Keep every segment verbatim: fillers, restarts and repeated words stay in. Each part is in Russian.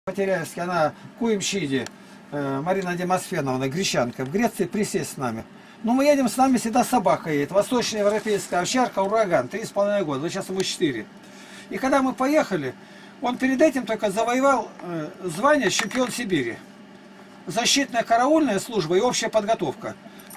Потеряевске, она Куимшиди, э, Марина Демосфеновна, гречанка, в Греции присесть с нами. Ну, мы едем, с нами всегда собака едет, восточноевропейская овчарка, ураган, три с половиной года, вот сейчас ему четыре. И когда мы поехали, он перед этим только завоевал э, звание чемпион Сибири. Защитная караульная служба и общая подготовка.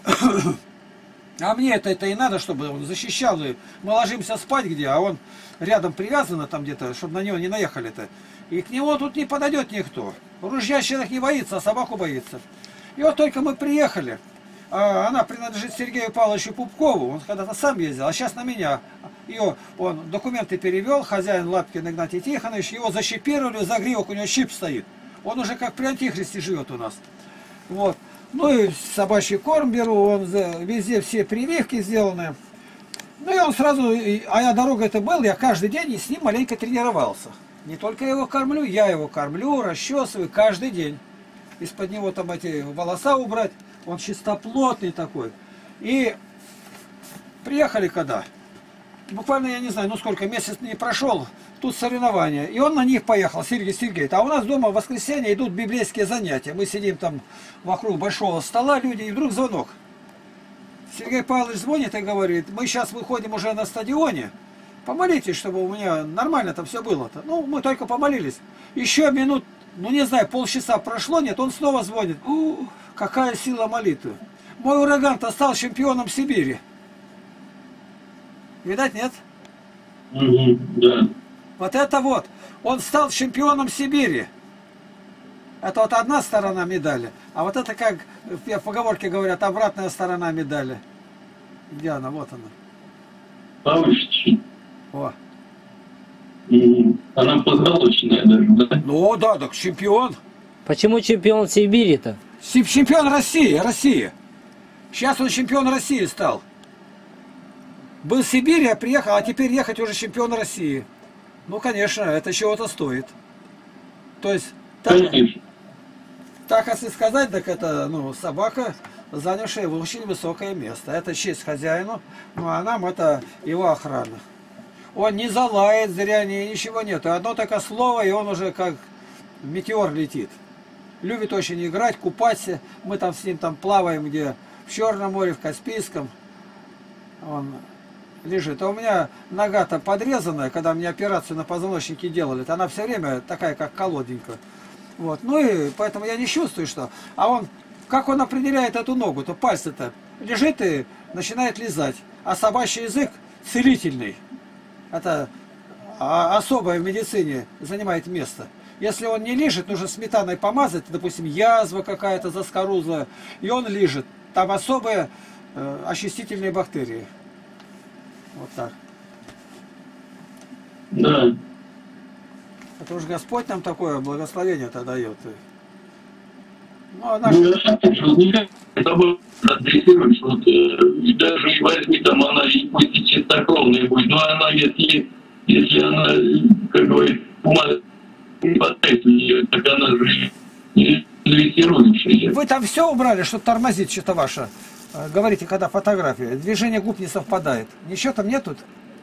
А мне это, это и надо, чтобы он защищал. Мы ложимся спать где, а он рядом привязан там где-то, чтобы на него не наехали-то. И к нему тут не подойдет никто. Ружья человек не боится, а собаку боится. И вот только мы приехали. А она принадлежит Сергею Павловичу Пупкову. Он когда-то сам ездил, а сейчас на меня. Ее, он документы перевел, хозяин Лапкин Игнатий Тихонович. Его защипировали, загривок у него щип стоит. Он уже как при антихристе живет у нас. Вот. Ну и собачий корм беру, он везде все прививки сделаны. Ну и он сразу, а я дорога это был, я каждый день с ним маленько тренировался. Не только я его кормлю, я его кормлю, расчесываю каждый день. Из-под него там эти волоса убрать, он чистоплотный такой. И приехали когда? Буквально, я не знаю, ну сколько, месяц не прошел, тут соревнования. И он на них поехал, Сергей Сергеевич. А у нас дома в воскресенье идут библейские занятия. Мы сидим там вокруг большого стола, люди, и вдруг звонок. Сергей Павлович звонит и говорит, мы сейчас выходим уже на стадионе. Помолитесь, чтобы у меня нормально там все было-то. Ну, мы только помолились. Еще минут, ну не знаю, полчаса прошло, нет, он снова звонит. У, какая сила молитвы. Мой ураган-то стал чемпионом Сибири. Видать, нет? Угу, да. Вот это вот. Он стал чемпионом Сибири. Это вот одна сторона медали. А вот это, как в поговорке говорят, обратная сторона медали. Где она? Вот она. Повыше. О. Угу. Она позолоченная даже, да? Ну да, так чемпион. Почему чемпион Сибири-то? Чемпион России, Россия. Сейчас он чемпион России стал. Был в Сибири, а приехал, а теперь ехать уже чемпион России. Ну, конечно, это чего-то стоит. То есть, так, так если сказать, так это, ну, собака, занявшая очень высокое место. Это честь хозяину, ну, а нам это его охрана. Он не залает зря, ни, ничего нет. Одно только слово, и он уже как метеор летит. Любит очень играть, купаться. Мы там с ним там плаваем, где в Черном море, в Каспийском. Он лежит. А у меня нога-то подрезанная, когда мне операцию на позвоночнике делали. Она все время такая, как колоденька. Вот. Ну и поэтому я не чувствую, что... А он, как он определяет эту ногу, то пальцы-то лежит и начинает лизать. А собачий язык целительный. Это особое в медицине занимает место. Если он не лежит, нужно сметаной помазать, допустим, язва какая-то заскорузлая, и он лежит. Там особые э, очистительные бактерии. Вот так. Да. Это уж Господь нам такое благословение-то дает. Ну, а наш... Ну, это было адресируешь, вот, э, даже и возьми там, она и пусть и чистокровная будет, но она, если, если она, как говорит, ума не хватает у нее, так она же не дрессирующая. Вы там все убрали, что тормозит что-то ваше? Говорите, когда фотография, движение губ не совпадает. Ничего там нету?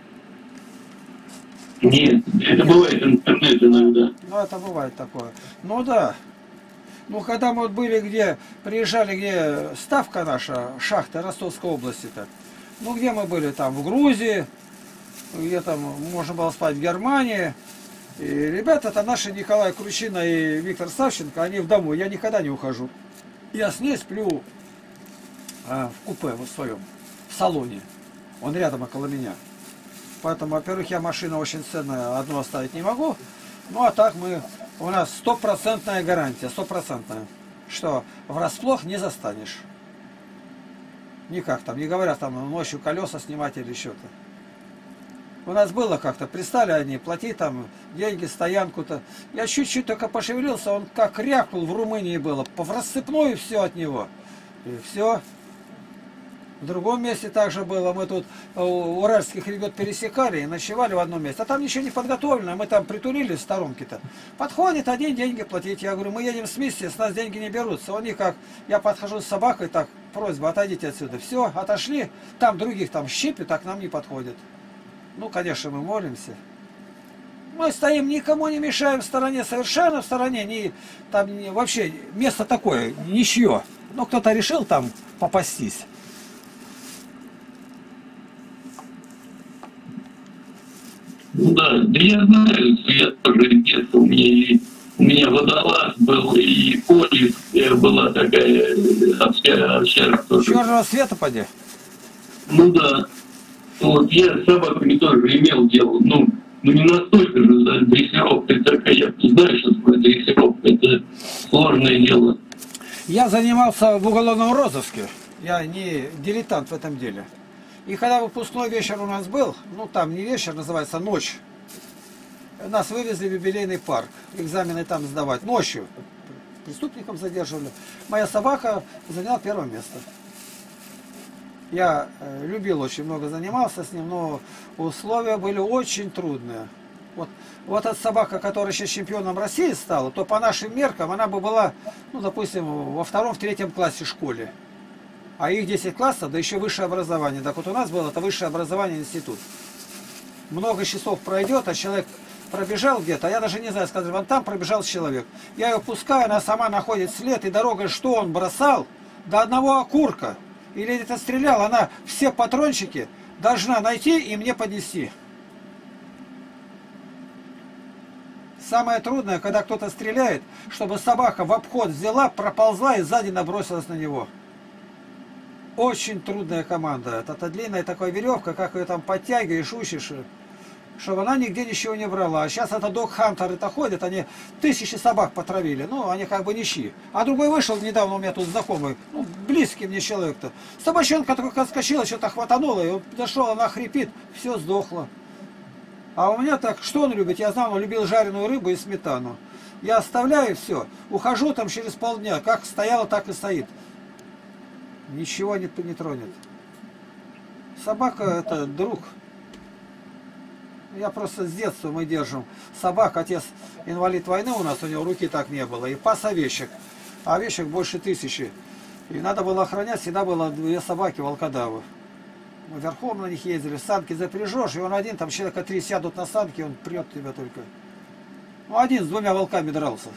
Нет, это бывает интернет иногда. Ну, это бывает такое. Ну да. Ну, когда мы вот были, где, приезжали, где ставка наша, шахта Ростовской области-то. Ну, где мы были? Там, в Грузии, где там можно было спать в Германии. И ребята-то наши, Николай Кручина и Виктор Савченко, они в дому. Я никогда не ухожу. Я с ней сплю а, в купе вот своем, в салоне. Он рядом около меня. Поэтому, во-первых, я машину очень ценную, одну оставить не могу. Ну, а так мы... У нас стопроцентная гарантия, стопроцентная, что врасплох не застанешь. Никак там, не говорят там ночью колеса снимать или что-то. У нас было как-то, пристали они, плати там деньги, стоянку-то. Я чуть-чуть только пошевелился, он как рякнул, в Румынии было, в рассыпную все от него. И все. В другом месте также было, мы тут уральских ребят пересекали и ночевали в одном месте. А там ничего не подготовлено, мы там притулились в сторонке-то. Подходит один, деньги платить. Я говорю, мы едем с миссией, с нас деньги не берутся. Они как, я подхожу с собакой, так, просьба, отойдите отсюда. Все, отошли, там других там щипят, так к нам не подходят. Ну, конечно, мы молимся. Мы стоим, никому не мешаем в стороне, совершенно в стороне, не, там не, вообще место такое, ничье. Но кто-то решил там попастись. Ну да, да я знаю, что я тоже из детства, у меня, и, у меня водолаз был, и полис была такая овчарка тоже. Черного света поди. Ну да. Вот я с собаками тоже имел дело. Ну, ну не настолько же, да, дрессировка такая, я знаю, что такое дрессировка, это сложное дело. Я занимался в уголовном розыске. Я не дилетант в этом деле. И когда выпускной вечер у нас был, ну там не вечер, называется ночь, нас вывезли в юбилейный парк, экзамены там сдавать ночью. Преступников задерживали. Моя собака заняла первое место. Я э, любил, очень много занимался с ним, но условия были очень трудные. Вот, вот эта собака, которая сейчас чемпионом России стала, то по нашим меркам она бы была, ну, допустим, во втором, в третьем классе в школе. А их десять классов, да еще высшее образование. Так вот у нас было это высшее образование, институт. Много часов пройдет, а человек пробежал где-то, а я даже не знаю, сказать, вон там пробежал человек. Я ее пускаю, она сама находит след, и дорога, что он бросал, до одного окурка. Или это стрелял, она все патрончики должна найти и мне поднести. Самое трудное, когда кто-то стреляет, чтобы собака в обход взяла, проползла и сзади набросилась на него. Очень трудная команда. Это длинная такая веревка, как ее там подтягиваешь, учишь, чтобы она нигде ничего не брала. А сейчас это дог-хантеры-то ходят, они тысячи собак потравили, ну, они как бы нищие. А другой вышел недавно, у меня тут знакомый, ну, близкий мне человек-то. Собачонка только отскочила, что-то хватанула, и он подошел, она хрипит, все сдохло. А у меня так, что он любит? Я знал, он любил жареную рыбу и сметану. Я оставляю все, ухожу там через полдня, как стояла, так и стоит. Ничего не, не тронет. Собака это друг. Я просто с детства мы держим собак. Отец инвалид войны у нас, у него руки так не было. И пас овечек. А овечек больше тысячи. И надо было охранять, всегда было две собаки, волкодавы. Мы верхом на них ездили, санки запряжешь, и он один, там человека три сядут на санки, он прет тебя только. Ну, один с двумя волками дрался.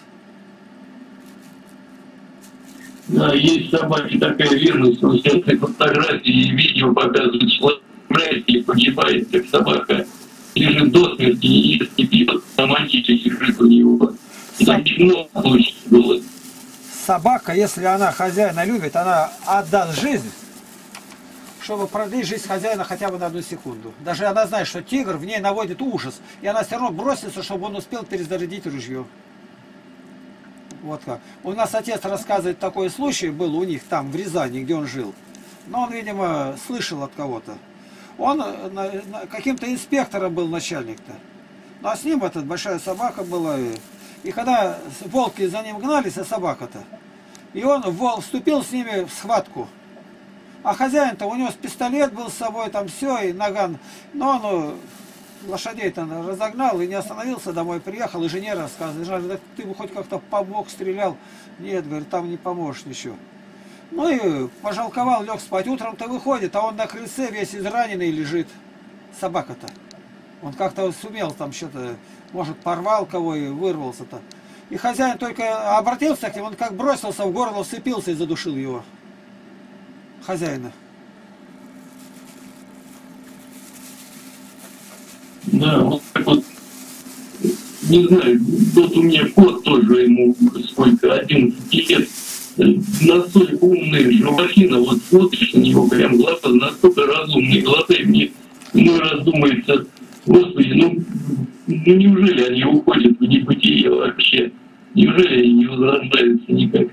Да, есть собаки такая верность, что сейчас фотографии и видео показывают, человек и погибает, как собака лежит до смерти, не ест, не пьет, на могиле лежит у него. И там много случаев было. Собака, если она хозяина любит, она отдаст жизнь, чтобы продлить жизнь хозяина хотя бы на одну секунду. Даже она знает, что тигр в ней наводит ужас, и она все равно бросится, чтобы он успел перезарядить ружье. Вот как. У нас отец рассказывает, такой случай был у них там, в Рязани, где он жил. Но он, видимо, слышал от кого-то. Он каким-то инспектором был начальник-то. Ну а с ним эта большая собака была. И, и когда волки за ним гнались, а собака-то, и он вол, вступил с ними в схватку. А хозяин-то, у него пистолет был с собой, там все, и наган. Но он лошадей-то разогнал и не остановился, домой приехал, и жене рассказывает. Жаль, да ты бы хоть как-то помог, стрелял. Нет, говорит, там не поможешь ничего. Ну и пожалковал, лег спать. Утром-то выходит, а он на крыльце весь израненный лежит. Собака-то. Он как-то сумел там что-то, может, порвал кого и вырвался-то. И хозяин только обратился к нему, он как бросился в горло, вцепился и задушил его. Хозяина. Да, вот так вот, не знаю, вот у меня кот тоже, ему сколько, одиннадцать лет, настолько умный, животина, вот смотришь на него, прям глаза настолько разумные, глаза, и мне иной раз думается, господи, ну, ну неужели они уходят в небытие вообще? Неужели они не возрождаются никак?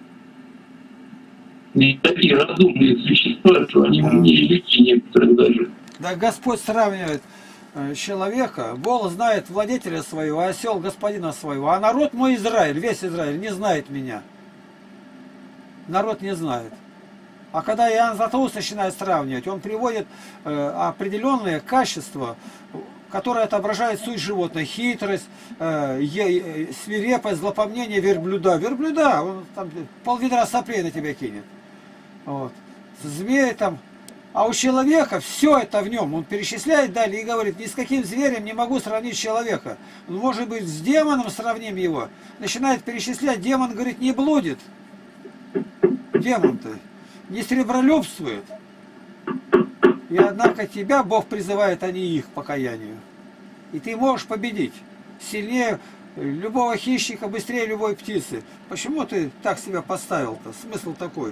И такие разумные существа, что они умнее людей некоторых даже. Да, Господь сравнивает человека, вол знает владетеля своего, осел господина своего, а народ мой Израиль, весь Израиль не знает меня. Народ не знает. А когда Иоанн Златоуст начинает сравнивать, он приводит э, определенные качества, которые отображают суть животного, хитрость, э, е, свирепость, злопомнение верблюда. Верблюда, он там пол-ведра соплей на тебя кинет. Вот. Змеи там, А у человека все это в нем. Он перечисляет далее и говорит, ни с каким зверем не могу сравнить человека. Ну, может быть, с демоном сравним его. Начинает перечислять, демон говорит, не блудит. Демон-то не сребролюбствует. И однако тебя Бог призывает, а не их к покаянию. И ты можешь победить. Сильнее любого хищника, быстрее любой птицы. Почему ты так себя поставил-то? Смысл такой.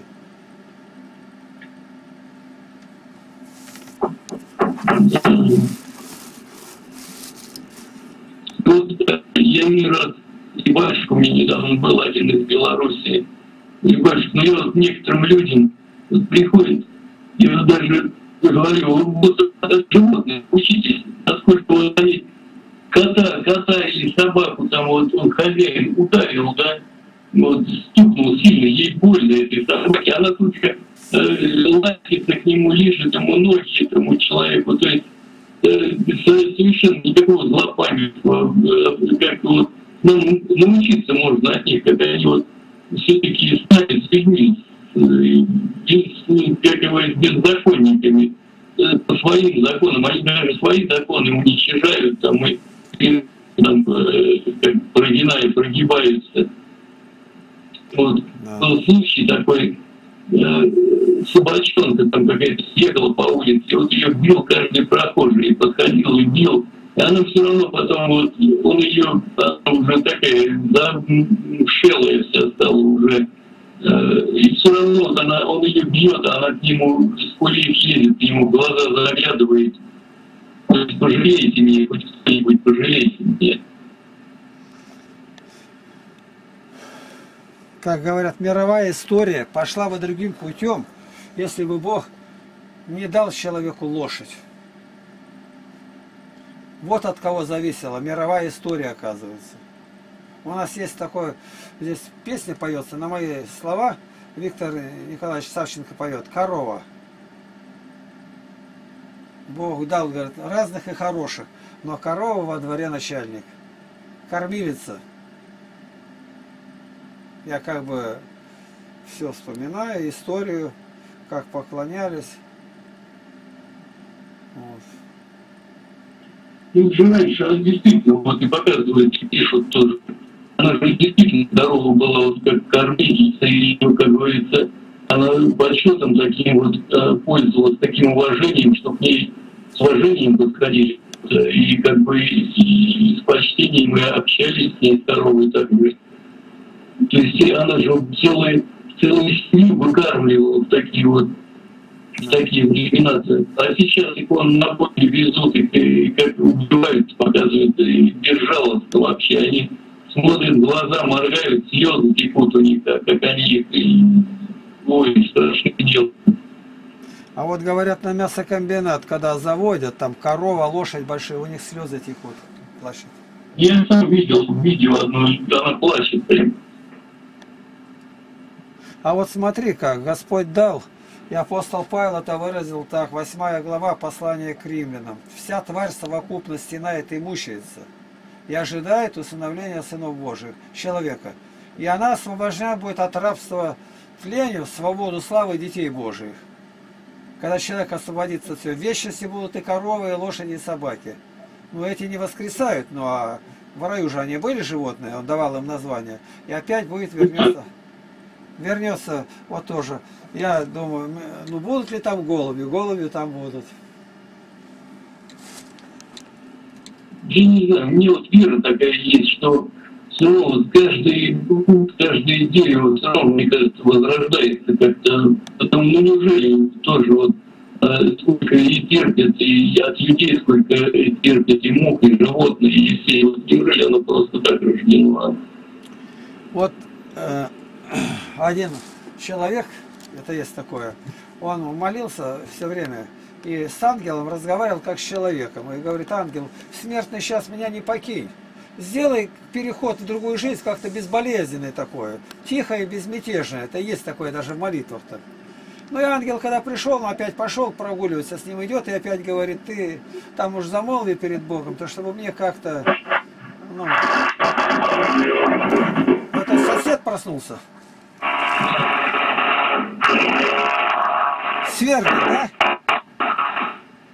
Вот я не раз, и батюшка у меня недавно был один из Белоруссии. И батюшка, ну я вот некоторым людям вот приходит, я даже говорю, вот от животных учитесь, насколько вот они кота, кота или собаку, там вот он хозяин ударил, да, вот стукнул сильно, ей больно этой собаке, она только э, ластится к нему, лежит ему ноги этому человеку, то есть э, совершенно никакого злопамятства, э, как вот ну, научиться можно от них, когда они вот все-таки стали с людьми, э, как говорится, беззаконниками, э, по своим законам, они даже свои законы уничтожают, там, и, и там, э, как прогинают, прогибаются. Вот Да. был случай такой, э, собачонка там какая-то ехала по улице, и вот ее бил каждый прохожий, подходил и бил, и она все равно потом, вот, он ее, она уже такая замшелая вся стала уже, э, и все равно вот она, он ее бьет, а она к нему с кулей лезет, ему в глаза заглядывает. То есть пожалейте меня, хоть кто-нибудь пожалейте меня. Как говорят, мировая история пошла бы другим путем, если бы Бог не дал человеку лошадь. Вот от кого зависела мировая история, оказывается. У нас есть такое, здесь песня поется, на мои слова Виктор Николаевич Савченко поет «Корова». Бог дал, говорит, разных и хороших, но корова во дворе начальник, кормилица. Я как бы все вспоминаю, историю, как поклонялись. Вот. Ну, же раньше она действительно, вот и показывает, и пишут тоже. Она же действительно здорова была, вот как кормилица, и, ну, как говорится, она почетом таким вот пользовалась, таким уважением, что к ней с уважением подходили. И как бы и, и с почтением мы общались с ней здоровой также. То есть она же целые, целые семьи выкармливала в такие вот в такие времена. А сейчас их он на поле везут, и, и как убивают, показывают, и безжалостно вообще. Они смотрят в глаза, моргают, слезы текут у них, так, как они их, и, ой, страшное дело. А вот говорят, на мясокомбинат, когда заводят, там корова, лошадь большие, у них слезы текут, плачут. Я сам видел видео одно, она плачет прям. А вот смотри как, Господь дал, и апостол Павел это выразил так, восьмая глава послания к римлянам. Вся тварь совокупно стенает и мучается, и ожидает усыновления сынов Божьих, человека. И она освобождена будет от рабства тлению в свободу славы детей Божьих. Когда человек освободится от всего, в вечности будут и коровы, и лошади, и собаки. Ну эти не воскресают, ну а в раю же они были животные, он давал им название. И опять будет вернется. Вернется, вот тоже. Я думаю, ну будут ли там голуби? Голуби там будут. Я не знаю, мне вот вера такая есть, что все равно вот каждый, каждое дерево все равно, мне кажется, возрождается как-то. Потому, ну неужели тоже вот сколько и терпят, и от людей сколько терпят, и мух, и животные, и все. Вот неужели оно просто так рождено? Вот э, один человек, это есть такое, он молился все время и с ангелом разговаривал как с человеком. И говорит, ангел, смертный сейчас меня не покинь. Сделай переход в другую жизнь как-то безболезненный такое, тихое и безмятежное. Это есть такое даже в молитвах-то. Ну и ангел, когда пришел, он опять пошел прогуливаться, с ним идет и опять говорит, ты там уж замолви перед Богом, то чтобы мне как-то... Ну, это сосед проснулся. Свергли, да?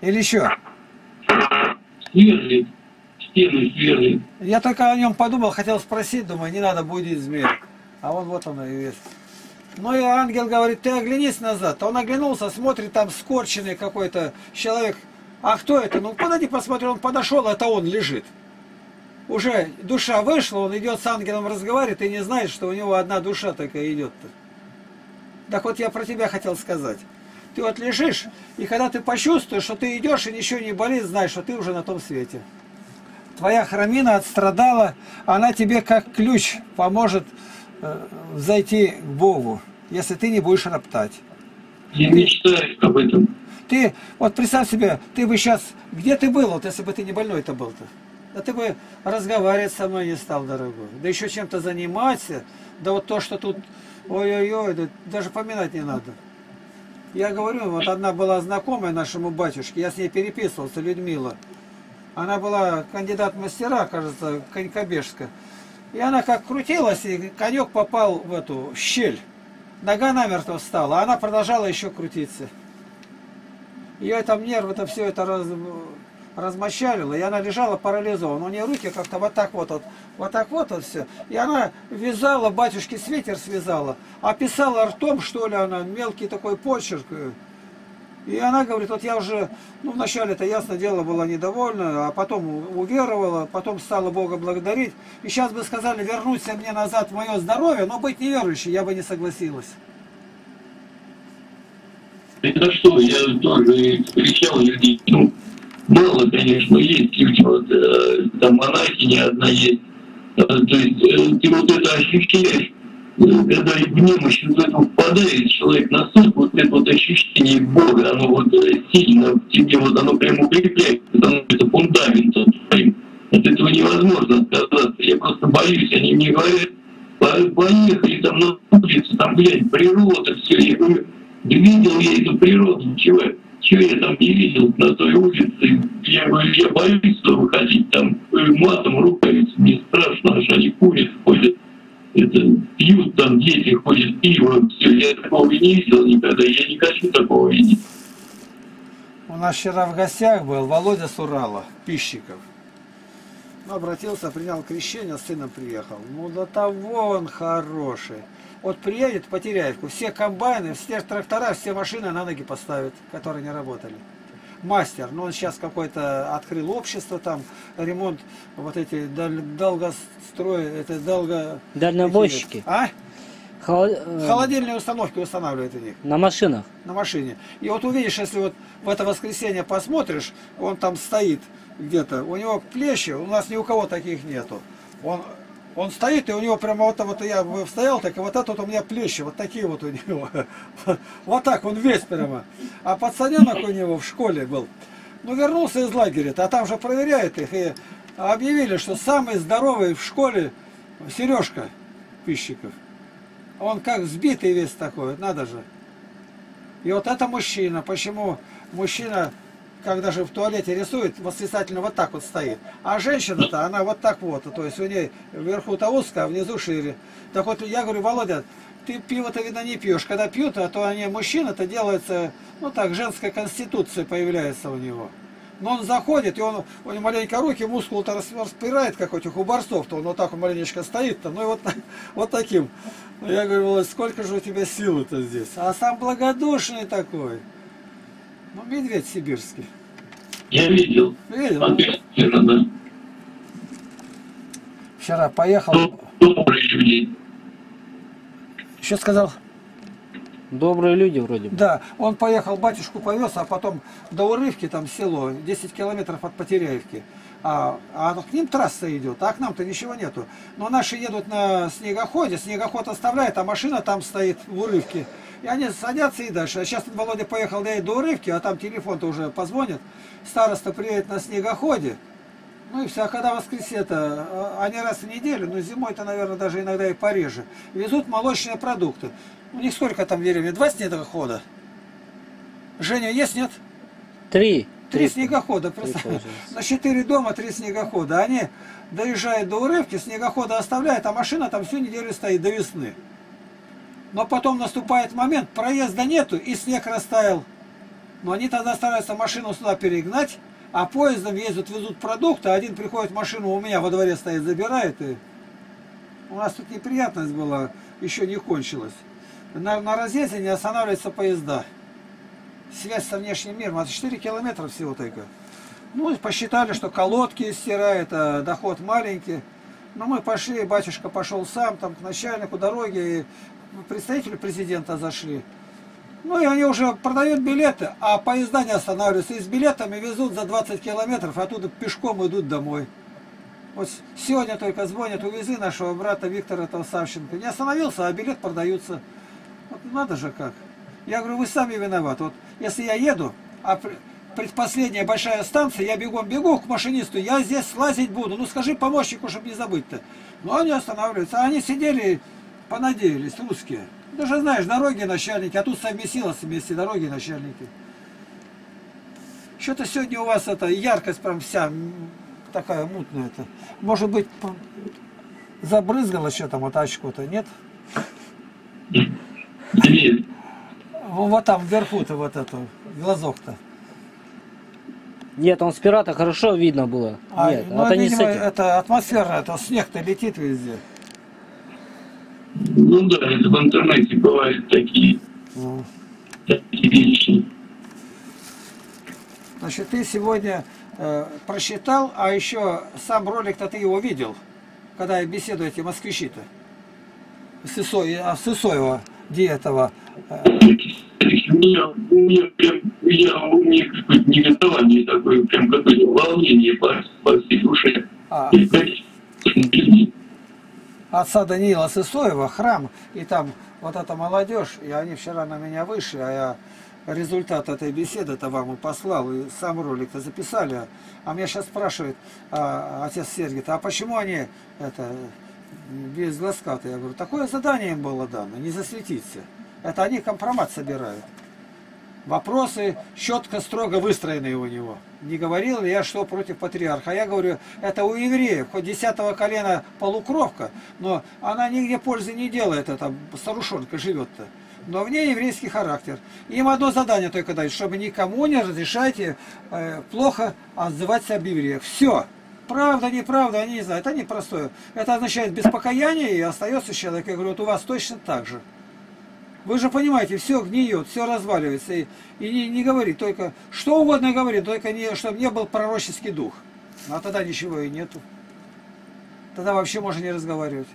Или еще? Сверлит. Стены сверлит. Я только о нем подумал, хотел спросить, думаю, не надо будить змея. А он вот он и есть. Ну и ангел говорит, ты оглянись назад. Он оглянулся, смотрит, там скорченный какой-то человек. А кто это? Ну подойди, посмотри, он подошел, это он лежит. Уже душа вышла, он идет с ангелом, разговаривает и не знает, что у него одна душа такая идет-то. Так вот я про тебя хотел сказать. Ты вот лежишь, и когда ты почувствуешь, что ты идешь и ничего не болит, знаешь, что ты уже на том свете. Твоя храмина отстрадала, она тебе как ключ поможет э, зайти к Богу, если ты не будешь роптать. Я мечтаю об этом. Ты, вот представь себе, ты бы сейчас, где ты был, вот если бы ты не больной-то был-то? Да ты бы разговаривать со мной не стал, дорогой. Да еще чем-то заниматься, да вот то, что тут, ой-ой-ой, да даже поминать не надо. Я говорю, вот одна была знакомая нашему батюшке, я с ней переписывался, Людмила. Она была кандидат в мастера, кажется, конькобежка. И она как крутилась, и конек попал в эту щель. Нога намертво встала, а она продолжала еще крутиться. Ее там нервы-то все это раз, размочалило, и она лежала парализована. У нее руки как-то вот так вот, вот, вот так вот, вот все. И она вязала, батюшке свитер связала, а писала ртом, что ли, она, мелкий такой почерк. И она говорит, вот я уже, ну вначале-то, ясно дело, была недовольна, а потом уверовала, потом стала Бога благодарить. И сейчас бы сказали, вернуться мне назад в мое здоровье, но быть неверующей я бы не согласилась. Это что, я тоже встречал людей, ну, мало, конечно, есть люди, вот, э, там монахиня одна есть, э, то есть э, ты вот это ощущаешь, э, когда в немощь вот это впадает человек, настолько вот это вот ощущение Бога, оно вот э, сильно в тебе, вот оно прямо укрепляет, это фундамент твоим. От этого невозможно отказаться, я просто боюсь, они мне говорят, поехали там на улицу, там, глянь, природа, все, я говорю, да видел я эту природу, чего, чего я там не видел на той улице. Я говорю, я боюсь выходить там матом, руками, мне страшно, аж они курят, ходят, это, пьют там, дети ходят, пиво, все, я такого не видел никогда, я не хочу такого видеть. У нас вчера в гостях был Володя с Урала, Пищиков. Ну, обратился, принял крещение, с сыном приехал. Ну, до того он хороший. Вот приедет по Теряевку, все комбайны, все трактора, все машины на ноги поставят, которые не работали. Мастер, ну он сейчас какой-то открыл общество, там ремонт, вот эти долгострой, это долго... Дальнобойщики. А? Хол... Холодильные установки устанавливают у них. На машинах. На машине. И вот увидишь, если вот в это воскресенье посмотришь, он там стоит где-то, у него плечи, у нас ни у кого таких нету. Он... Он стоит, и у него прямо вот, вот я стоял, так и вот это вот у меня плечи, вот такие вот у него. Вот так он весь прямо. А пацаненок у него в школе был. Ну, вернулся из лагеря, а там же проверяют их, и объявили, что самый здоровый в школе Сережка Пищиков. Он как сбитый весь такой, надо же. И вот это мужчина. Почему мужчина, когда же в туалете рисует, восклицательно вот так вот стоит. А женщина-то, она вот так вот. То есть у нее вверху-то узко, а внизу шире. Так вот, я говорю, Володя, ты пиво-то, видно, не пьешь. Когда пьют, а то они, мужчина-то делается, ну так, женская конституция появляется у него. Но он заходит, и он, у него маленько руки, мускул-то распирает, как у этих у борцов-то. Он вот так вот маленечко стоит-то, ну и вот, вот таким. Я говорю, Володя, сколько же у тебя силы-то здесь? А сам благодушный такой. Ну, медведь сибирский. Я видел. Видел? Обязательно, да. Вчера поехал. Добрые люди. Что сказал? Добрые люди вроде бы. Да, он поехал, батюшку повез, а потом до Урывки, там село, десять километров от Потеряевки. А, а к ним трасса идет, а к нам-то ничего нету. Но наши едут на снегоходе, снегоход оставляет, а машина там стоит в Урывке. И они садятся и дальше. А сейчас Володя поехал доедет до Урывки, а там телефон-то уже позвонит. Староста приедет на снегоходе. Ну и все. А когда воскресенье-то, они раз в неделю, но зимой-то, наверное, даже иногда и пореже, везут молочные продукты. У них сколько там в деревне? Два снегохода? Женя, есть, нет? Три. Три снегохода, представь. На четыре дома три снегохода. Они доезжают до Урывки, снегохода оставляют, а машина там всю неделю стоит до весны. Но потом наступает момент, проезда нету, и снег растаял. Но они тогда стараются машину сюда перегнать, а поездом ездят, везут продукты, а один приходит в машину, у меня во дворе стоит, забирает. И у нас тут неприятность была, еще не кончилась. На, на разъезде не останавливаются поезда. Связь со внешним миром, это четыре километра всего только. Ну, посчитали, что колодки стирает, а доход маленький. Но мы пошли, батюшка пошел сам там к начальнику дороги, и представителю президента зашли. Ну и они уже продают билеты, а поезда не останавливаются. И с билетами везут за двадцать километров, а оттуда пешком идут домой. Вот сегодня только звонят, увезли нашего брата Виктора этого Савченко. Не остановился, а билет продаются. Вот надо же как. Я говорю, вы сами виноваты. Вот если я еду, а предпоследняя большая станция, я бегом бегу к машинисту, я здесь слазить буду. Ну скажи помощнику, чтобы не забыть-то. Но они останавливаются. А они сидели, понадеялись, русские. Ты же знаешь, дороги начальники, а тут совместилось вместе дороги начальники. Что-то сегодня у вас это яркость прям вся такая мутная. -то. Может быть, забрызгало что-то моточку-то, нет? Нет. Вот там вверху-то вот это, глазок-то. Нет, он с пирата хорошо видно было. А, Нет, ну, это видимо, не с этим. это атмосфера, это снег-то летит везде. Ну да, это в интернете бывают такие, Ну. такие вещи. Значит, ты сегодня э, просчитал, а еще сам ролик-то ты его видел, когда я беседую эти москвичи-то. Сысой, а Сысоева, где этого... Э, У меня, у меня прям, я, у меня какое-то негодование такое, прям какое-то волнение по, по всей душе. а, И, конечно, отца Даниила Сысоева, храм, и там вот эта молодежь, и они вчера на меня вышли, а я результат этой беседы-то вам и послал, и сам ролик-то записали. А меня сейчас спрашивает а, отец Сергий, а почему они это без глазка-то? Я говорю, такое задание им было дано, не засветиться. Это они компромат собирают. Вопросы четко, строго выстроенные у него. Не говорил ли я, что против патриарха? Я говорю, это у евреев, хоть десятого колена полукровка, но она нигде пользы не делает, эта старушонка живет-то. Но в ней еврейский характер. Им одно задание только дать, чтобы никому не разрешайте э, плохо отзываться об евреях. Все. Правда, неправда, они не знают. Это непростое. Это означает без покаяния и остается человек. Я говорю, вот у вас точно так же. Вы же понимаете, все гниет, все разваливается. И, и не, не говорит, только что угодно говорит, только не, чтобы не был пророческий дух. А тогда ничего и нету. Тогда вообще можно не разговаривать.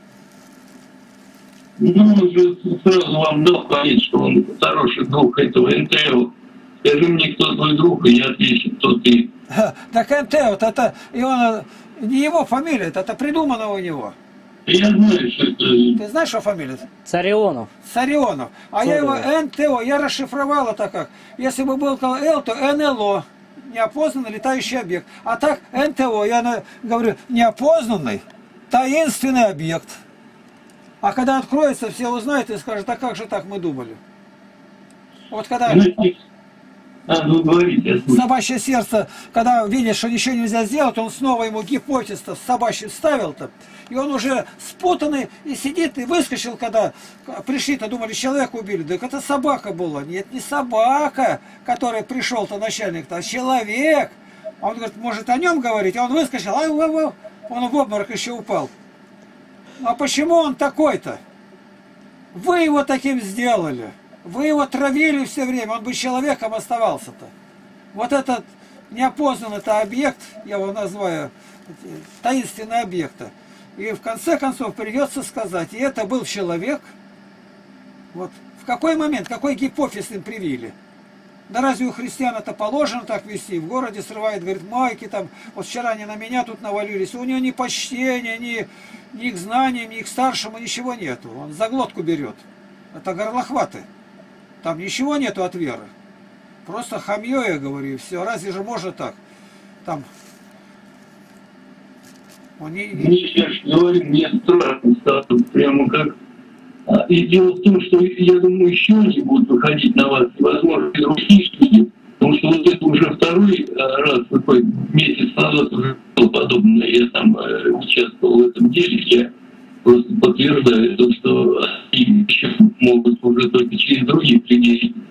ну, сразу вам дал понять, что он хороший друг этого эн тэ о. Скажи мне, кто твой друг, и я отвечу, кто ты. Так эн тэ о, вот это, и он, не его фамилия, это придумано у него. Я знаю, что это... Ты знаешь, что фамилия? Царионов. Царионов. А я его Царионов. эн тэ о, я расшифровал это как. Если бы был Л, то эн эл о. Неопознанный летающий объект. А так эн тэ о, я на, говорю, неопознанный таинственный объект. А когда откроется, все узнают и скажут, а как же так мы думали? Вот когда... А, ну говорите, я слушаю. Собачье сердце, когда видит, что ничего нельзя сделать, он снова ему гипотез-то собачий вставил-то, и он уже спутанный и сидит, и выскочил, когда пришли-то, думали, человека убили. Так это собака была. Нет, не собака, который пришел-то начальник-то, а человек. Он говорит, может о нем говорить, а он выскочил, а он в обморок еще упал. А почему он такой-то? Вы его таким сделали. Вы его травили все время, он бы человеком оставался-то. Вот этот неопознанный-то объект, я его называю, таинственный объект. И в конце концов придется сказать, и это был человек. Вот в какой момент, какой гипофиз им привили? Да разве у христиан это положено так вести? В городе срывает, говорит, майки там, вот вчера они на меня тут навалились. У него ни почтения, ни, ни к знаниям, ни к старшему, ничего нету. Он за глотку берет. Это горлохваты. Там ничего нету от веры. Просто хамье, я говорю, и все. Разве же можно так? Там... Он не... Мне сейчас говорю, мне страшно стало, прямо как... И дело в том, что я думаю, еще они будут выходить на вас, и, возможно, и другие люди, потому что вот это уже второй раз, такой месяц назад уже было подобное, я сам э, участвовал в этом деле, я просто подтверждаю то, что они еще могут уже только через других людей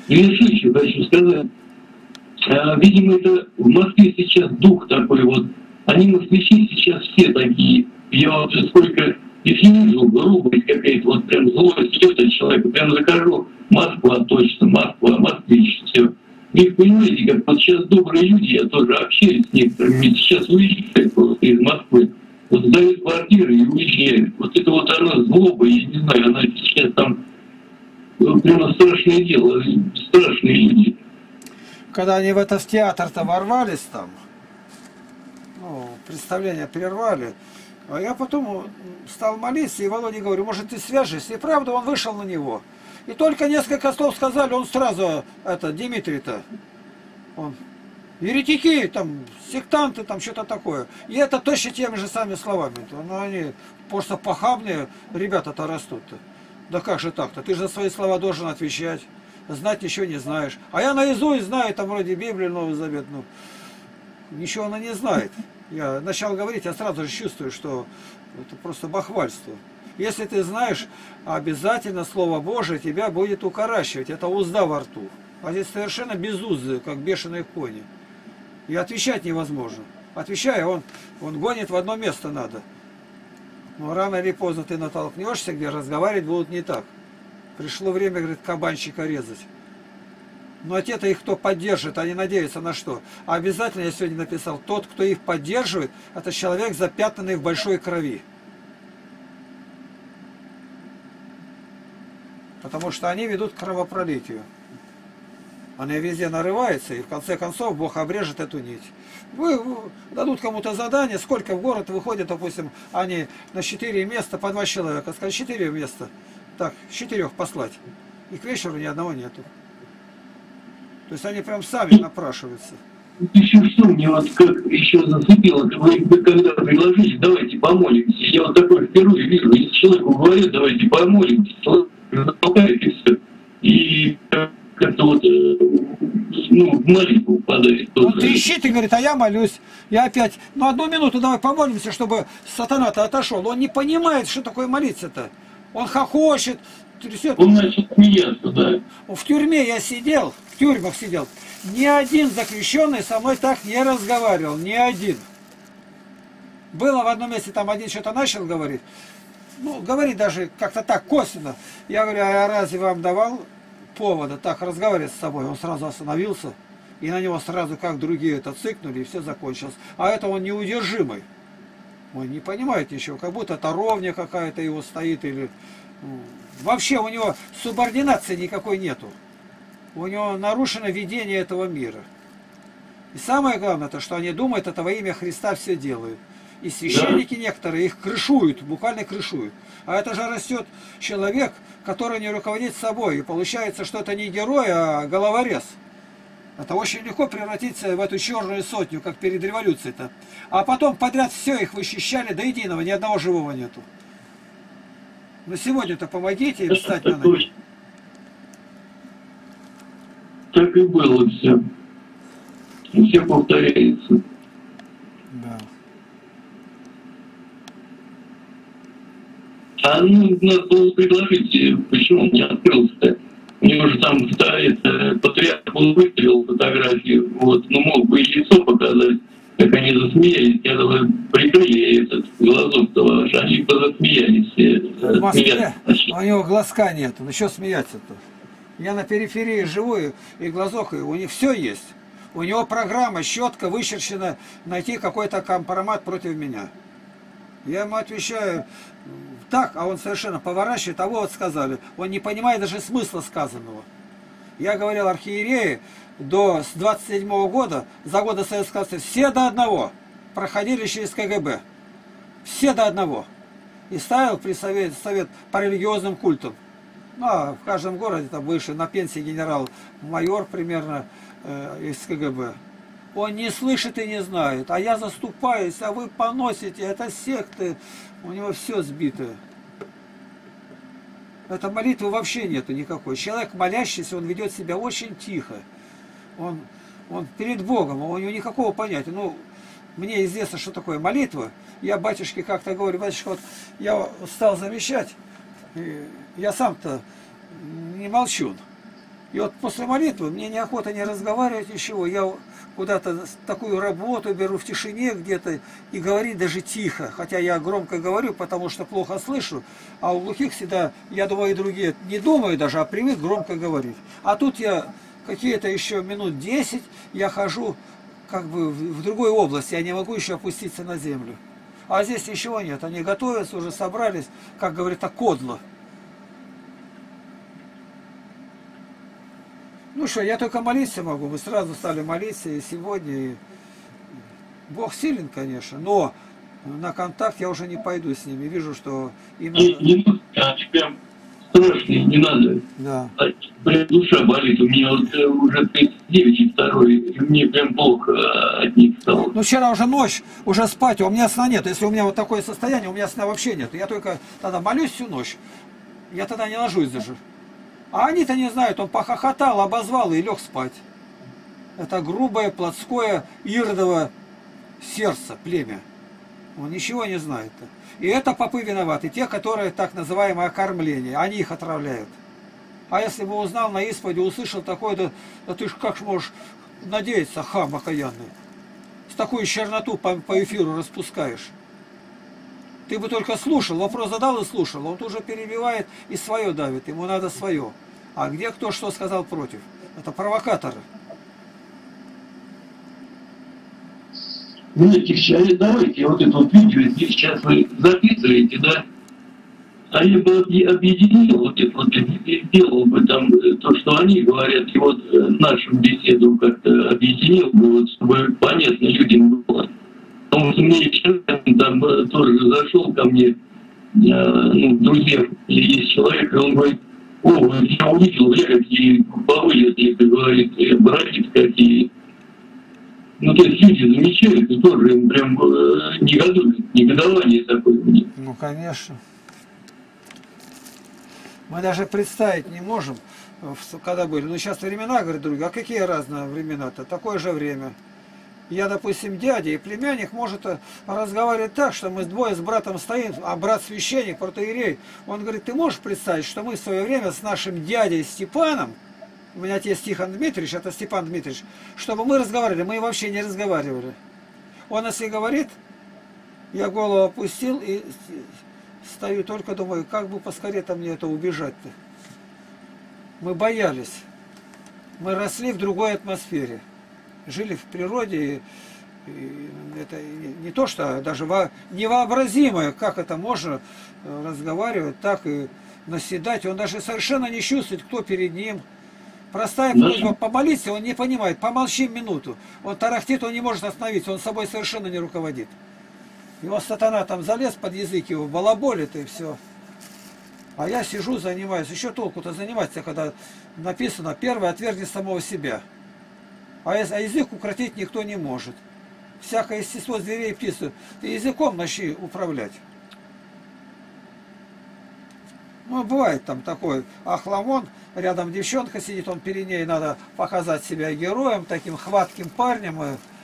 Я еще хочу сказать. А, видимо, это в Москве сейчас дух такой вот. Они москвичи сейчас все такие. Я вот сколько, если вижу грубость какая-то, вот прям злость идет от человека, прям захожу, Москва точно, Москва, москвич, все. И понимаете, как вот сейчас добрые люди, я тоже общаюсь с некоторыми, сейчас уезжают просто из Москвы. Вот сдают квартиры и уезжают. Вот это вот она злоба, я не знаю, она сейчас там прямо страшное дело, страшные люди. Когда они в этот театр-то ворвались там, ну, представление прервали, а я потом стал молиться, и Володе говорю, может, ты свяжешься? И правда, он вышел на него. И только несколько слов сказали, он сразу, это, Дмитрий-то, он, еретики, там, сектанты, там, что-то такое. И это точно теми же самыми словами. Ну, они просто похабные ребята-то растут-то. Да как же так-то? Ты же за свои слова должен отвечать. Знать ничего не знаешь. А я наизусть знаю, там вроде Библию, Новый Завет, ну, ничего она не знает. Я начал говорить, я сразу же чувствую, что это просто бахвальство. Если ты знаешь, обязательно Слово Божие тебя будет укорачивать. Это узда во рту. А здесь совершенно без узды, как бешеные кони. И отвечать невозможно. Отвечая, он, он гонит в одно место надо. Но рано или поздно ты натолкнешься, где разговаривать будут не так. Пришло время, говорит, кабанчика резать. Но те-то их кто поддержит, они надеются на что? А обязательно, я сегодня написал, тот, кто их поддерживает, это человек, запятнанный в большой крови. Потому что они ведут к кровопролитию. Они везде нарываются, и в конце концов Бог обрежет эту нить. Вы, вы дадут кому-то задание, сколько в город выходит, допустим, они на четыре места, по два человека, скажут, четыре места. Так, четырех послать. И к вечеру ни одного нету. То есть они прям сами напрашиваются. Еще что мне вот как еще зацепило, вы, вы когда предложили, давайте помолимся. Я вот такой впервые вижу, если человеку говорят, давайте помолимся, человек затолкает и все. И как-то вот, ну, в молитву падает. Он трещит и говорит, а я молюсь. Я опять, ну одну минуту давай помолимся, чтобы сатана-то отошел. Он не понимает, что такое молиться-то. Он хохочет, трясет. Он начал смеяться, да. В тюрьме я сидел, в тюрьмах сидел. Ни один заключенный со мной так не разговаривал, ни один. Было в одном месте, там один что-то начал говорить. Ну, говорит даже как-то так, косвенно. Я говорю, а я разве вам давал повода так разговаривать с собой? Он сразу остановился, и на него сразу, как другие это цыкнули, и все закончилось. А это он неудержимый. Он не понимает ничего, как будто это ровня какая-то его стоит, или... Вообще у него субординации никакой нету. У него нарушено видение этого мира. И самое главное, то, что они думают, это во имя Христа все делают. И священники некоторые их крышуют, буквально крышуют. А это же растет человек, который не руководит собой. И получается, что это не герой, а головорез. Это очень легко превратиться в эту черную сотню, как перед революцией-то. А потом подряд все их вычищали до единого, ни одного живого нету. Но сегодня-то помогите им встать на ноги. Так и было все. Все повторяется. Да. А ну, надо было предложить, почему он не открылся-то? У него же там стоит патриарх, он выставил фотографию, вот, ну мог бы и лицо показать, как они засмеялись, я думаю, прикрыли этот глазок-то ваш, они позасмеялись. В Москве у него глазка нет, ну что смеяться-то? Я на периферии живу, и глазок, и у них все есть. У него программа четко вычерчена, найти какой-то компромат против меня. Я ему отвечаю так, а он совершенно поворачивает, а вот сказали. Он не понимает даже смысла сказанного. Я говорил архиереи до двадцать седьмого года, за годы Советского Союза, все до одного проходили через КГБ. Все до одного. И ставил при совет, совет по религиозным культам. Ну, а в каждом городе там бывший на пенсии генерал-майор примерно э, из КГБ. Он не слышит и не знает. А я заступаюсь, а вы поносите. Это секты. У него все сбито. Это молитвы вообще нету никакой. Человек молящийся, он ведет себя очень тихо. Он, он перед Богом, у него никакого понятия. Ну, мне известно, что такое молитва. Я батюшке как-то говорю, батюшка, вот я стал замечать, я сам-то не молчун. И вот после молитвы мне неохота не разговаривать, ничего. Я куда-то такую работу беру в тишине где-то и говорить даже тихо. Хотя я громко говорю, потому что плохо слышу. А у глухих всегда, я думаю, и другие не думаю даже, а привык громко говорить. А тут я какие-то еще минут десять, я хожу как бы в другой области. Я не могу еще опуститься на землю. А здесь ничего нет. Они готовятся, уже собрались, как говорится, кодло. Ну что, я только молиться могу. Мы сразу стали молиться и сегодня. И... Бог силен, конечно, но на контакт я уже не пойду с ними. Вижу, что им Не, надо... не надо, они прям страшные, не надо. Да. А, прям душа болит. У меня вот э, уже тридцать девять и второй, и мне прям плохо а, от них стало. Ну вчера уже ночь, уже спать, а у меня сна нет. Если у меня вот такое состояние, у меня сна вообще нет. Я только тогда молюсь всю ночь. Я тогда не ложусь даже. А они-то не знают, он похохотал, обозвал и лег спать. Это грубое, плотское, иродово сердце, племя. Он ничего не знает. И это попы виноваты, те, которые так называемое окормление, они их отравляют. А если бы узнал на исповеди, услышал такое, да, да ты ж как ж можешь надеяться, хам окаянный. С такую черноту по, по эфиру распускаешь. Ты бы только слушал, вопрос задал и слушал. Он тут же перебивает и свое давит. Ему надо свое. А где кто что сказал против? Это провокаторы. Знаете, сейчас давайте вот это вот видео здесь сейчас вы записываете, да? А я бы объединил вот это вот, сделал бы там то, что они говорят, и вот нашу беседу как-то объединил бы, вот, чтобы понятно людям было. Потому что мне там тоже зашел ко мне, ну, друзья, есть человек, и он говорит: о, я увидел, я какие повылезли, как говорит, братья какие. Ну, то есть люди замечают, и тоже им прям негодуют, негодование такое у них. Ну, конечно. Мы даже представить не можем, когда были. Ну, сейчас времена, говорят, другие. А какие разные времена-то? Такое же время. Я, допустим, дядя и племянник может разговаривать так, что мы двое с братом стоим, а брат священник, протоиерей, он говорит: ты можешь представить, что мы в свое время с нашим дядей Степаном, у меня отец Тихон Дмитриевич, это Степан Дмитриевич, чтобы мы разговаривали, мы вообще не разговаривали. Он если говорит, я голову опустил и стою, только думаю, как бы поскорее-то мне это убежать-то. Мы боялись. Мы росли в другой атмосфере. Жили в природе, и это не то, что даже невообразимое, как это можно разговаривать так и наседать. Он даже совершенно не чувствует, кто перед ним. Простая просьба помолиться, он не понимает, помолчи минуту. Он тарахтит, он не может остановиться, он собой совершенно не руководит. Его сатана там залез под язык, его балаболит и все. А я сижу, занимаюсь. Еще толку-то заниматься, когда написано: первое, отвергни самого себя. А язык укротить никто не может. Всякое естество зверей и птиц. Ты языком начни управлять. Ну, бывает там такой охламон, рядом девчонка сидит, он перед ней, надо показать себя героем, таким хватким парнем.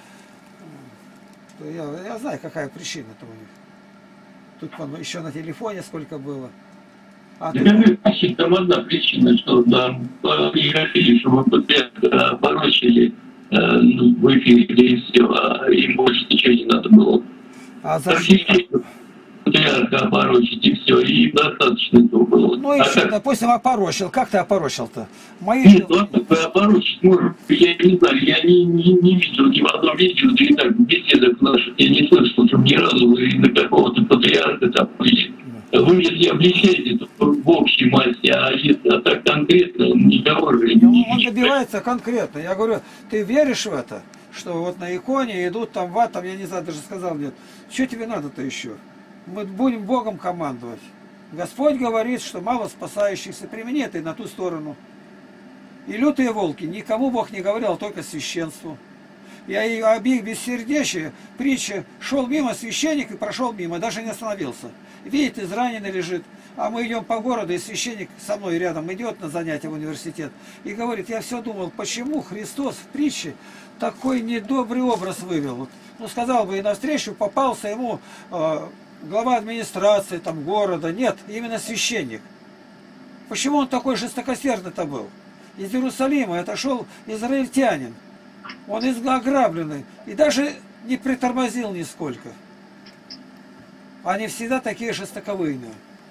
Я, я знаю, какая причина-то у них. Тут вон, еще на телефоне сколько было. А Я тут... говорю, там одна причина, что там прекратили, чтобы патриарха порочили э, ну, в эфире, и все, а им больше ничего не надо было. А за... Патриарха опорочить, и все, и им достаточно этого было. Ну и а что, как... допустим, опорочил. Как ты опорочил-то? Мои... Нет, ладно, опорочить, может, я не знаю, я не, не, не видел ни в одном видео, да и так в беседах наших я не слышал, что ни разу и на какого-то патриарха там были. Вы если обличаете, то в общей массе, а если а так конкретно, никого же не ну, он добивается конкретно. Я говорю, ты веришь в это? Что вот на иконе идут там в ад, там, я не знаю, даже сказал, нет. Что тебе надо-то еще? Мы будем Богом командовать. Господь говорит, что мало спасающихся, примени это и на ту сторону. И лютые волки, никому Бог не говорил, только священству. Я и об их бессердечии, притча, шел мимо священник и прошел мимо, даже не остановился. Видит, израненный лежит. А мы идем по городу, и священник со мной рядом идет на занятия в университет. И говорит, я все думал, почему Христос в притче такой недобрый образ вывел. Ну, сказал бы, и навстречу попался ему э, глава администрации там, города. Нет, именно священник. Почему он такой жестокосердный-то был? из Иерусалима отошел израильтянин. Он ограбленный. И даже не притормозил нисколько. Они всегда такие жестоковыйные.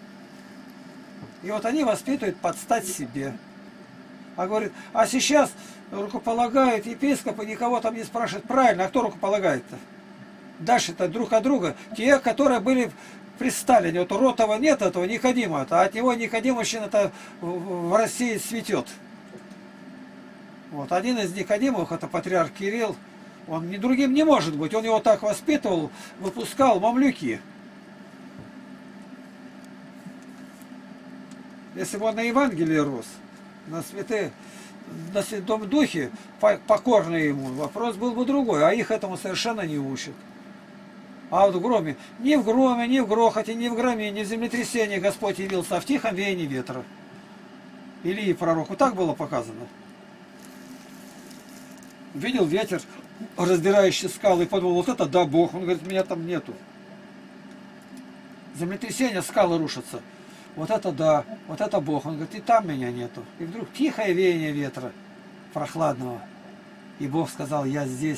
И вот они воспитывают подстать себе. А говорит, а сейчас рукополагают епископы, никого там не спрашивают. Правильно, а кто рукополагает-то? Дальше-то друг от друга. Те, которые были при Сталине. Вот у Ротова нет этого, Никодима. А от него Никодимовщина-то в России цветет. Вот один из Никодимовых, это патриарх Кирилл. Он ни другим не может быть. Он его так воспитывал, выпускал мамлюки. Если бы он на Евангелии рос, на святые, на Святом Духе, покорный ему, вопрос был бы другой, а их этому совершенно не учат. А вот в громе, ни в громе, ни в грохоте, ни в громе, ни в землетрясении Господь явился, а в тихом веянии ветра. Илии пророку так было показано. Видел ветер, раздирающий скалы, и подумал, вот это да, Бог. Он говорит, меня там нету. Землетрясение, скалы рушатся. Вот это да, вот это Бог. Он говорит, и там меня нету. И вдруг тихое веяние ветра, прохладного. И Бог сказал, я здесь.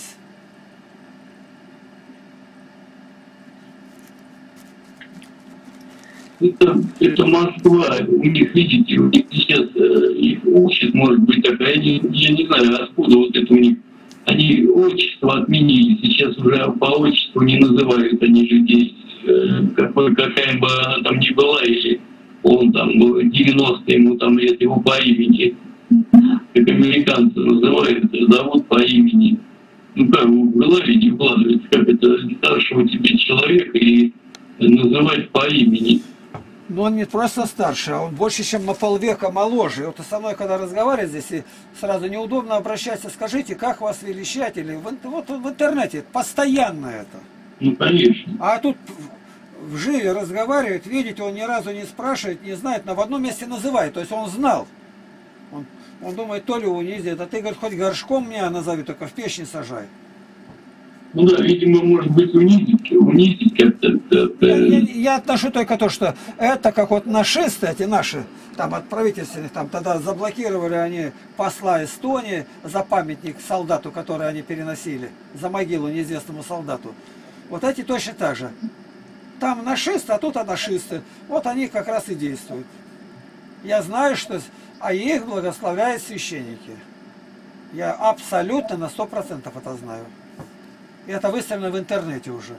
Это, это Москва, у них, видите, у них сейчас э, их учат, может быть, такая, я, я не знаю, откуда вот это у них. Они отчество отменили, сейчас уже по отчеству не называют они людей, э, какой, какая бы она там ни была, или он там девяносто ему там лет, его по имени, как американцы называют, зовут по имени. Ну как, в голове не вкладывается, как это старшего тебе человека и называть по имени. Но он не просто старше, а он больше, чем на полвека моложе. И вот со мной, когда разговаривает здесь, и сразу неудобно обращаться, скажите, как вас величать, или в, вот в интернете, постоянно это. Ну, конечно. А тут в живе разговаривает, видите, он ни разу не спрашивает, не знает, но в одном месте называет, то есть он знал. Он, он думает, то ли унизит, а ты, говорит, хоть горшком меня назови, только в печь не сажай. Ну да, видимо, может быть, унизить, унизить как-то. Я, я, я отношу только то, что это как вот нашисты, эти наши, там от правительственных, там тогда заблокировали они посла Эстонии за памятник солдату, который они переносили, за могилу неизвестному солдату. Вот эти точно так же. Там нашисты, а тут анашисты. Вот они как раз и действуют. Я знаю, что... А их благословляют священники. Я абсолютно на сто процентов это знаю. И это выставлено в интернете уже.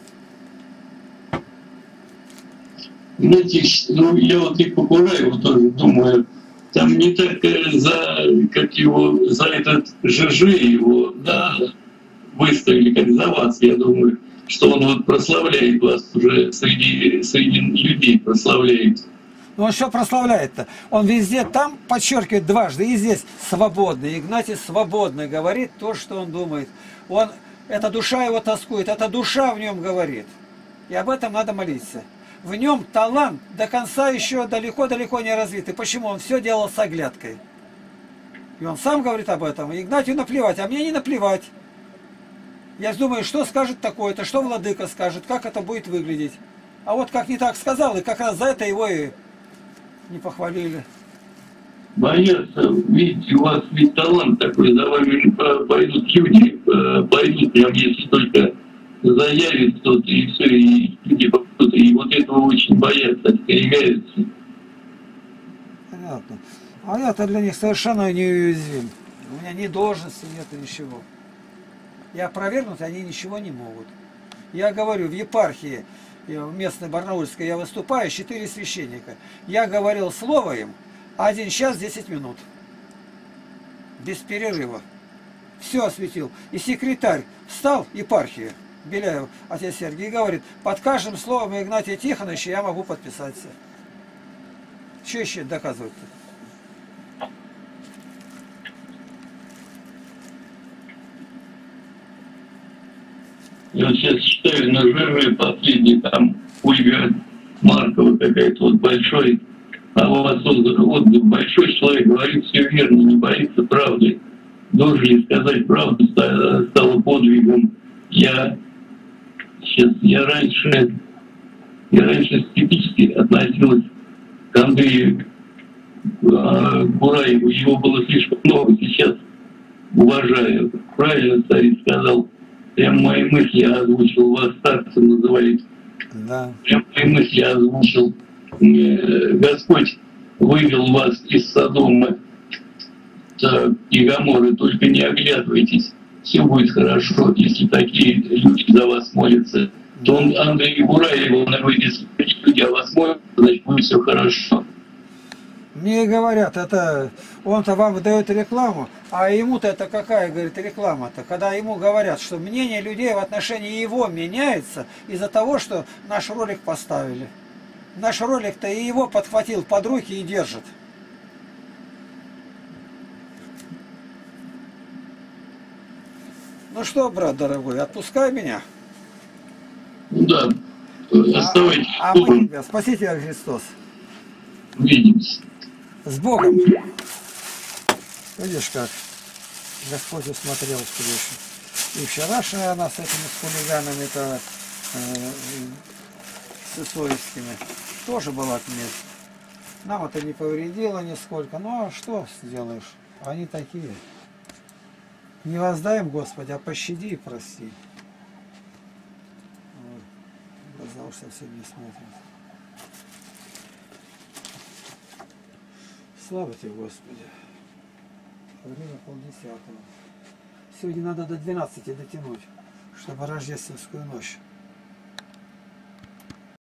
Знаете, ну, я вот и по Кураеву тоже думаю, там не так за, как его, за этот ЖЖ его, да, выставили, как за вас, я думаю, что он вот прославляет вас уже среди, среди людей, прославляет. Ну он что прославляет-то? Он везде там подчеркивает дважды, и здесь свободный. Игнатий свободный говорит то, что он думает. Он, эта душа его тоскует, эта душа в нем говорит. И об этом надо молиться. В нем талант до конца еще далеко-далеко не развитый. Почему? Он все делал с оглядкой. И он сам говорит об этом. Игнатию наплевать, а мне не наплевать. Я думаю, что скажет такое-то, что владыка скажет, как это будет выглядеть. А вот как не так сказал, и как раз за это его и не похвалили. Боятся, видите, у вас ведь талант такой, за вами пойдут люди, пойдут прям, если только заявит кто-то, и все, и люди пойдут, и вот этого очень боятся, остерегаются. Понятно. А я-то для них совершенно неуязвим. У меня ни должности нет, ничего. Я опровергнуть, они ничего не могут. Я говорю, в епархии, в местной Барнаульской я выступаю, четыре священника. Я говорил слово им, один час десять минут. Без перерыва. Все осветил. И секретарь встал, епархия, Беляев, отец Сергий, и говорит, под каждым словом Игнатия Тихоновича я могу подписаться. Что еще доказывать-то? Я вот сейчас читаю на ЖЖ последний, там Ольга Маркова какая-то, вот большой, а у вас отзыв, большой человек говорит все верно, не боится правды. Должен ли сказать правду стало подвигом. Я сейчас, я раньше, я раньше скептически относилась к Андрею а, Бураеву, его было слишком много, сейчас уважаю. Правильно старик сказал, прям мои мысли озвучил, вас старцем называли. Да. Прям мои мысли озвучил. Э, Господь вывел вас из Содома и Гоморры, только не оглядывайтесь, все будет хорошо, если такие люди за вас молятся. То он Андрей Бураев, он говорит, если такие люди о вас молятся, значит будет все хорошо. Мне говорят, это он-то вам выдает рекламу, а ему-то это какая, говорит, реклама-то? Когда ему говорят, что мнение людей в отношении его меняется из-за того, что наш ролик поставили. Наш ролик-то и его подхватил под руки и держит. Ну что, брат дорогой, отпускай меня. Ну да, оставайтесь А, а мы добрым, тебя, Спаситель Христос. увидимся. С Богом. Видишь, как Господь усмотрел встречу. И вчерашняя она с этими с хулиганами-то, э, с Исоевскими, тоже была отмена. Нам это не повредило нисколько. Ну а что сделаешь? Они такие. Не воздаем, Господи, а пощади и прости. Ой, глаза уж совсем не смотрят. Слава тебе, Господи. Время полдесятого. Сегодня надо до двенадцати дотянуть, чтобы рождественскую ночь.